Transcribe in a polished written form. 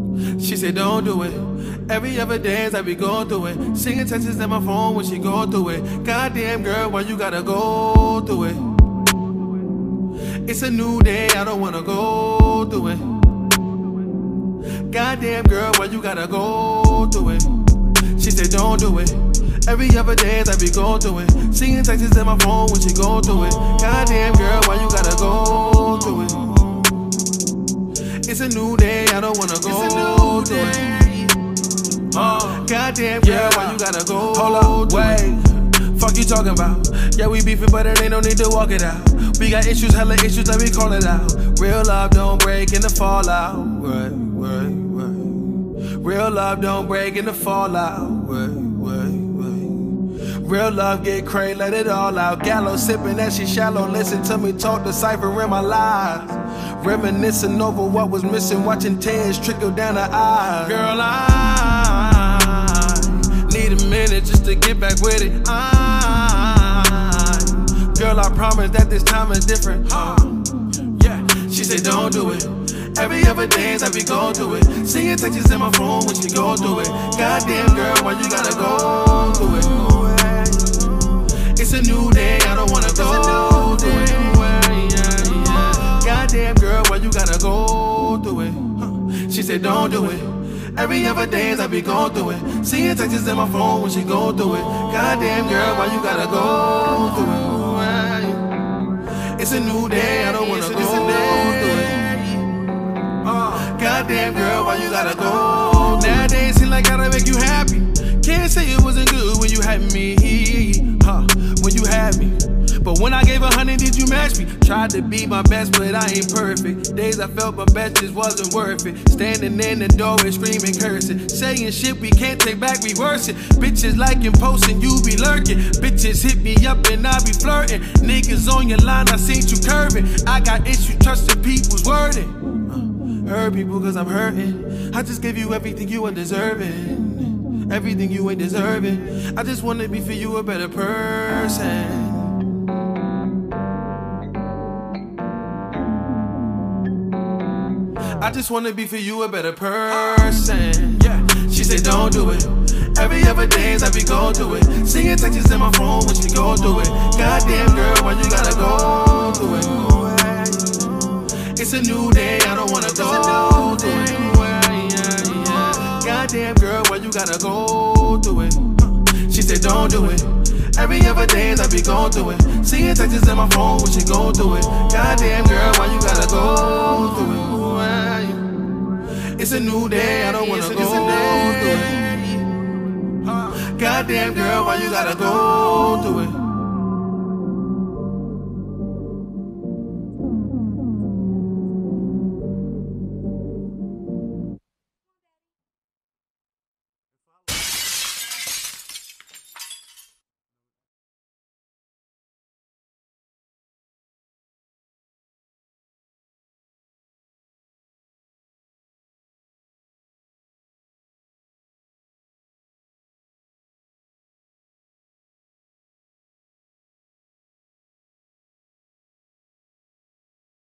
She said don't do it. Every other dance I be going through it. Singing texts in my phone when she go through it. Goddamn girl, why you gotta go through it? It's a new day, I don't wanna go through it. Goddamn girl, why you gotta go through it? She said don't do it. Every other dance I be going through it. Singing texts in my phone when she go through it. Goddamn girl, why you gotta go through it? It's a new day, I don't wanna go through it. Goddamn girl, why you gotta go? Hold up, wait. Fuck you talking about? Yeah, we beefing, but it ain't no need to walk it out. We got issues, hella issues, let me call it out. Real love don't break in the fallout. Right. Real love don't break in the fallout. Real love get crazy, let it all out. Gallow sipping that she shallow. Listen to me talk, deciphering my lies. Reminiscing over what was missing, watching tears trickle down her eyes. Girl, I need a minute just to get back with it. Girl, I promise that this time is different. Yeah, she said don't do it. Every other dance I be going through it. Seeing texts in my phone when she go through it. Goddamn girl, why you gotta go through it? It's a new day, I don't wanna go through it. Goddamn girl, why you gotta go through it? She said don't do it. Every other dance I be going through it. Seeing texts in my phone when she go through it. Goddamn girl, why you gotta go through it? It's a new day, I don't wanna go through it. Goddamn girl, why you gotta go? Nowadays seem like gotta make you happy. Can't say it wasn't good when you had me, when you had me. But when I gave 100, did you match me? Tried to be my best, but I ain't perfect. Days I felt my best just wasn't worth it. Standing in the doorway screaming, cursing, saying shit we can't take back, we worse it. Bitches liking, posting, you be lurking. Bitches hit me up and I be flirting. Niggas on your line, I seen you curving. I got issues trusting people's wording. Hurt people cause I'm hurting. I just gave you everything you ain't deserving. Everything you ain't deserving. I just wanna be for you a better person. I just wanna be for you a better person. Yeah, she said don't do it. Every other dance I be going through it. Seeing texts in my phone when she go through it. Goddamn girl, why you gotta go through it? It's a new day, I don't wanna go through it. Goddamn girl, why you gotta go through it? She said don't do it. Every other dance I be going through it. Seeing texts in my phone when she go through it. Goddamn girl, why you gotta go through it? It's a new day, I don't wanna go through it. Goddamn girl, why you gotta go through it?